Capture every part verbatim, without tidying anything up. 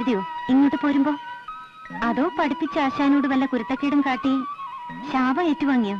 കരുതിയോ ഇങ്ങോട്ട് പോരുമ്പോ? അതോ പഠിപ്പിച്ച ആശാനോട് വല്ല കുരുത്തക്കേടും കാട്ടി ശാപം ഏറ്റുവാങ്ങിയോ?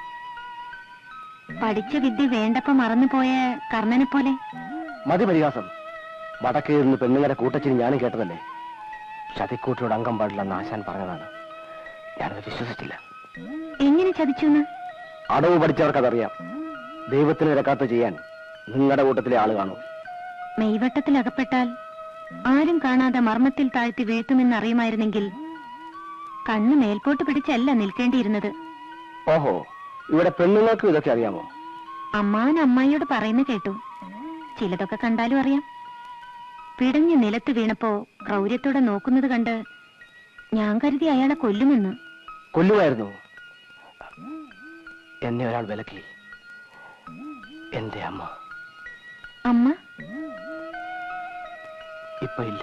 പഠിച്ച വിദ്യ വേണ്ടപ്പോ മറന്നുപോയ കർണനെ പോലെ. മതി പരിഹാസം. വടക്കേന്ന് പെണ്ണുങ്ങളുടെ കൂട്ടച്ചിന് ഞാനും കേട്ടതല്ലേ. ചതിക്കൂട്ടിനോട് അംഗം പാടില്ലെന്ന് ആശാൻ പറഞ്ഞതാണ്. ഞാനത് വിശ്വസിച്ചില്ല. എങ്ങനെ ചതിച്ചു? അടവ് പഠിച്ചവർക്കതറിയാം. ദൈവത്തിന് നിരക്കാത്ത ചെയ്യാൻ നിങ്ങളുടെ കൂട്ടത്തിലെ ആള് കാണും. മെയ്വട്ടത്തിൽ അകപ്പെട്ടാൽ ആരും കാണാതെ മർമ്മത്തിൽ താഴ്ത്തി വീഴ്ത്തുമെന്ന് അറിയുമായിരുന്നെങ്കിൽ കണ്ണ് മേൽപോട്ട് പിടിച്ചല്ല നിൽക്കേണ്ടിയിരുന്നത്. ഓഹോ, ഇവിടെ പെണ്ണുങ്ങൾക്കും ഇതൊക്കെ അറിയാമോ? അമ്മാവൻ അമ്മായിയോട് പറയുന്ന കേട്ടു. ചിലതൊക്കെ കണ്ടാലും അറിയാം. പിടഞ്ഞ് നിലത്ത് വീണപ്പോ ക്രൗര്യത്തോടെ നോക്കുന്നത് കണ്ട് ഞാൻ കരുതി അയാളെ കൊല്ലുമെന്ന്. കൊല്ലുമായിരുന്നു. എന്നെ ഒരാൾ വിലക്കി. എന്റെ അമ്മ. അമ്മ ഇപ്പൊ ഇല്ല.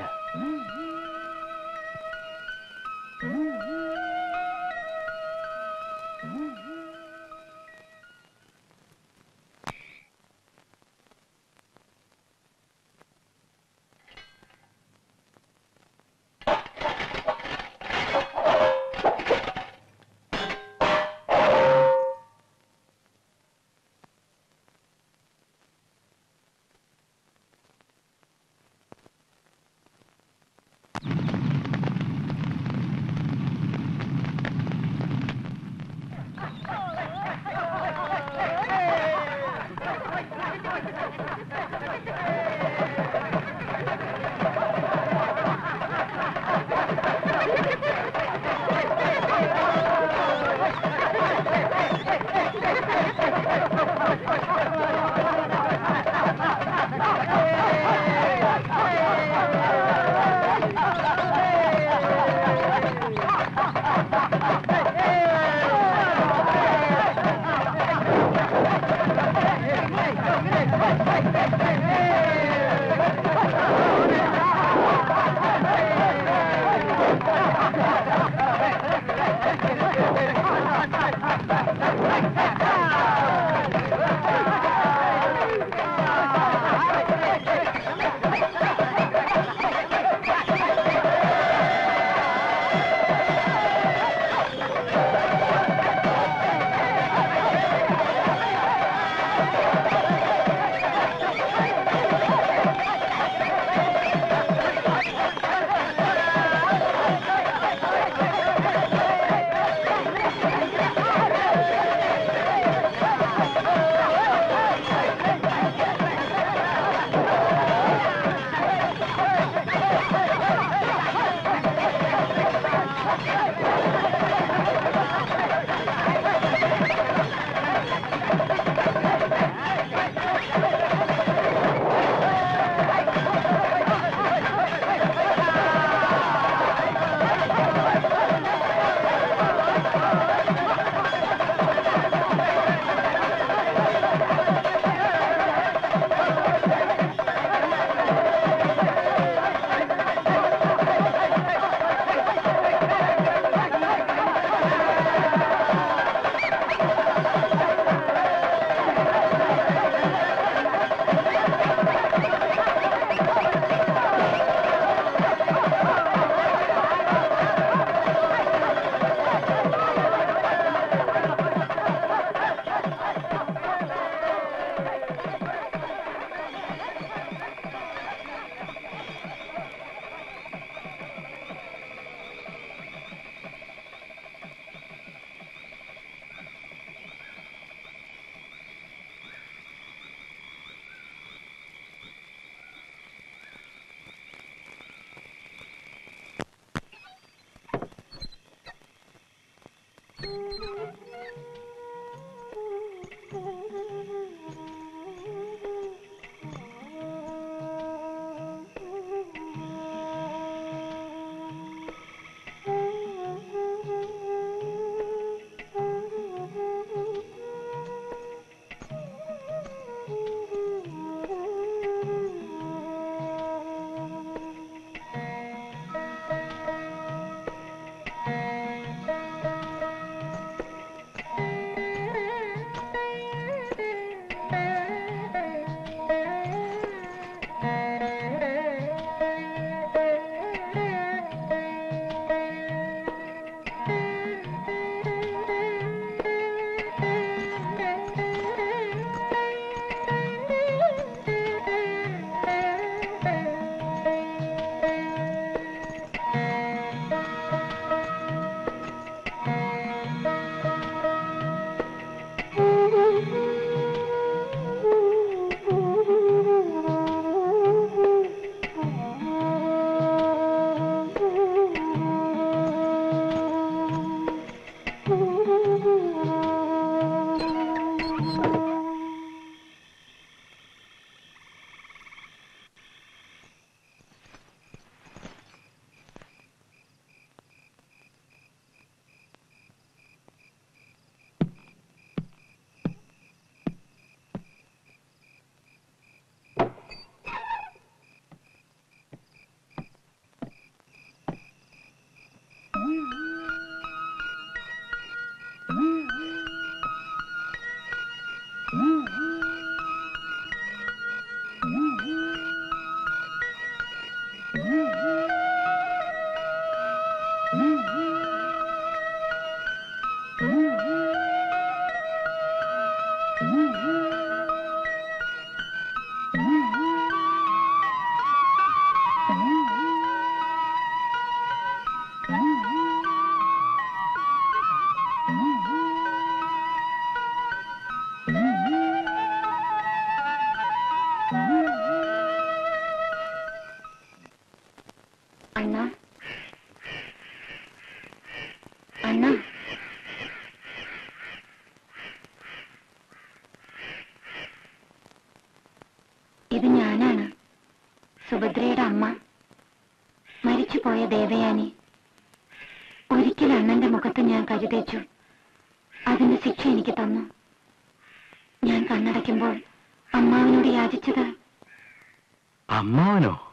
സുഭദ്രയുടെ അമ്മ, മരിച്ചുപോയ ദേവയാനി. ഒരിക്കൽ അണ്ണന്റെ മുഖത്ത് ഞാൻ കരുതേച്ചു. അതിന്റെ ശിക്ഷ എനിക്ക് തന്നു. ഞാൻ കണ്ണടയ്ക്കുമ്പോൾ അമ്മാവനോട് യാചിച്ചത്. അമ്മാവനോ?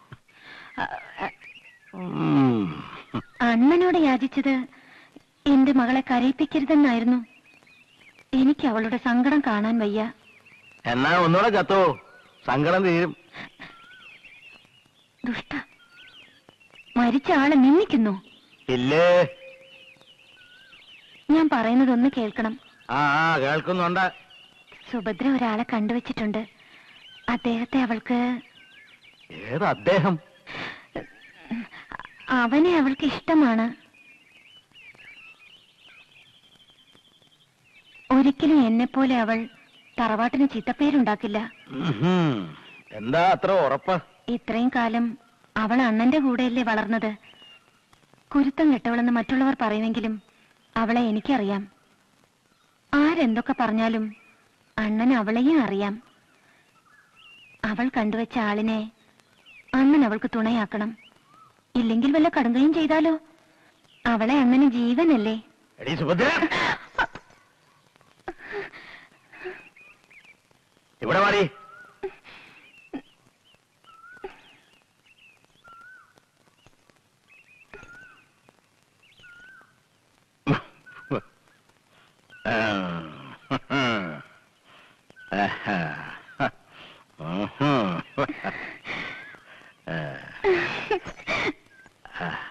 അണ്ണനോട് യാചിച്ചത് എന്റെ മകളെ കരയിപ്പിക്കരുതെന്നായിരുന്നു. എനിക്ക് അവളുടെ സങ്കടം കാണാൻ വയ്യ. എന്നാ ഒന്നുകൂടെ ചത്തോ, സങ്കടം തീരും. ദുഷ്ട, മരിച്ച ആളെ നിന്ദിക്കുന്നു. ഇല്ലേ? ഞാൻ പറയുന്നതൊന്ന് കേൾക്കണം. ആ കേൾക്കുന്നുണ്ട്. സുഭദ്ര ഒരാളെ കണ്ടുവച്ചിട്ടുണ്ട്. അദ്ദേഹത്തെ അവൾക്ക്... ഏത് അദ്ദേഹം? അവനെ അവൾക്ക് ഇഷ്ടമാണ്. ഒരിക്കലും എന്നെ പോലെ അവൾ തറവാട്ടിന് ചീത്തപ്പേരുണ്ടാക്കില്ല. എന്താ അത്ര ഉറപ്പ്? ഇത്രയും കാലം അവൾ അണ്ണന്റെ കൂടെയല്ലേ വളർന്നത്. കുരുത്തം കെട്ടവളെന്ന് മറ്റുള്ളവർ പറയുമെങ്കിലും അവളെ എനിക്കറിയാം. ആരെന്തൊക്കെ പറഞ്ഞാലും അണ്ണൻ അവളെയും അറിയാം. അവൾ കണ്ടുവച്ച ആളിനെ അണ്ണൻ അവൾക്ക് തുണയാക്കണം. ഇല്ലെങ്കിൽ വല്ല കടുങ്കയും ചെയ്താലോ? അവളെ അണ്ണന് ജീവനല്ലേ. ഇവിടെ വാടി. Uh-huh.